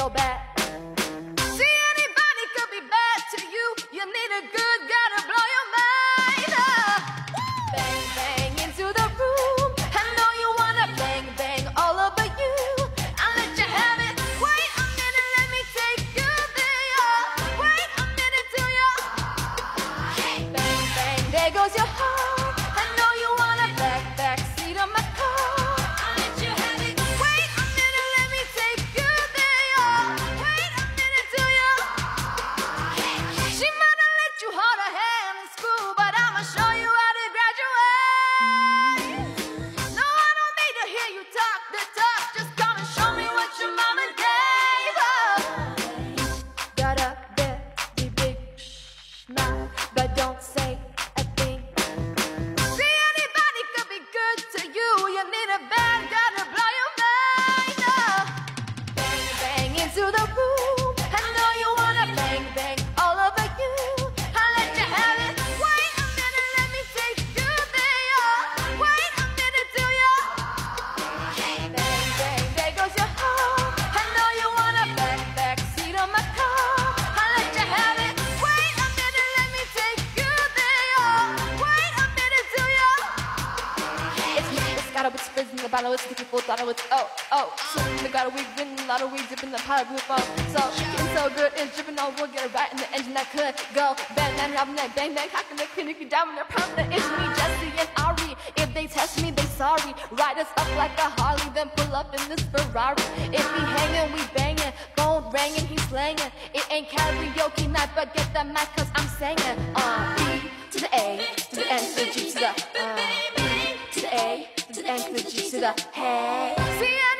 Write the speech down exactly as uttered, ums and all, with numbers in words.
real bad. See, anybody could be bad to you. You need a good guy to blow your mind. Uh, bang, bang into the room. I know you wanna bang, bang all over you. I'll let you have it. Wait a minute, let me take you there. Wait a minute till you're bang, bang, there goes your heart. I know you wanna back, back seat of my car. I'll let you have it. Wait a minute, let me take you there. Wait a minute till you're she might have let you hold her hand in school, but I'ma show you how to graduate. No, I don't need to hear you talk the talk. Just come and show me what your mama gave her. Got a very big smile, but don't say a thing. See, anybody could be good to you. You need a bad guy to blow your mind. Uh, bang, bang into the room. I know you wanna bang, bang all over you. I'll let you have it. Wait a minute, let me take you there. Wait a minute till you're bang, bang, there goes your heart. I know you wanna back, back seat on my car. I'll let you have it. Wait a minute, let me take you there. Wait a minute till you're it's me, it's got a with spritz in the bottle, it's sticky full throttle, it's oh, oh. So we got a wig, been a lot of weed, dipping the pot, blue phone. So, getting so good, it's dripping on, we'll get it right in the engine that could go. Bang, bang, robbing that bang, bang, cocking the clinic, diamond, they're permanent. It's me, Jesse and Ari. If they test me, they sorry. Ride us up like a Harley, then pull up in this Ferrari. If we hanging, we banging, phone ringing, he slanging. It ain't karaoke night, but get the mic, cause I'm singing. Uh, B to the A, to the N, to the G, to the, uh, B to the A, to the N, to the G, to the hey. See,